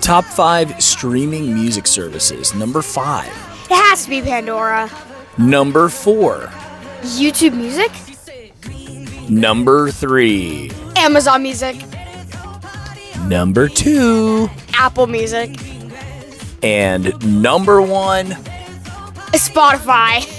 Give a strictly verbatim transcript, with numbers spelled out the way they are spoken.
Top five streaming music services. Number five. It has to be Pandora. Number four. YouTube Music? Number three. Amazon Music. Number two. Apple Music. And number one. Spotify.